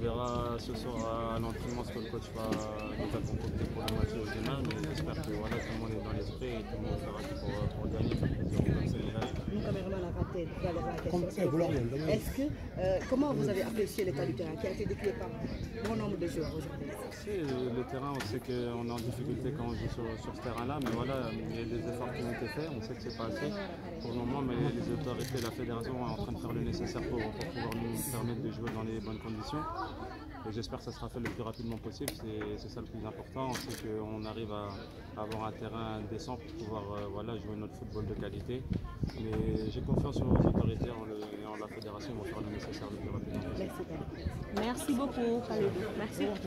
verra ce soir à l'entraînement ce que le coach va nous a concocté pour le match de demain, mais j'espère que voilà, tout le monde est dans l'esprit et tout le monde fera tout pour gagner, faire plaisir au peuple sénégalais. Mon caméraman a raté la question. Est-ce que, comment vous avez apprécié l'état du terrain qui a été décrié par bon nombre de joueurs aujourd'hui? Le terrain, on sait qu'on est en difficulté quand on joue sur ce terrain-là, mais voilà, il y a des efforts qui ont été faits, on sait que c'est pas assez pour le moment, mais les autorités, la fédération est en train de faire le nécessaire pour pouvoir nous permettre de jouer dans les bonnes conditions. Et j'espère que ça sera fait le plus rapidement possible, c'est ça le plus important. On sait qu'on arrive à avoir un terrain décent pour pouvoir voilà, jouer notre football de qualité. Mais j'ai confiance aux autorités et en la fédération, ils vont faire le nécessaire le plus rapidement possible. Merci beaucoup, Khalid. Merci.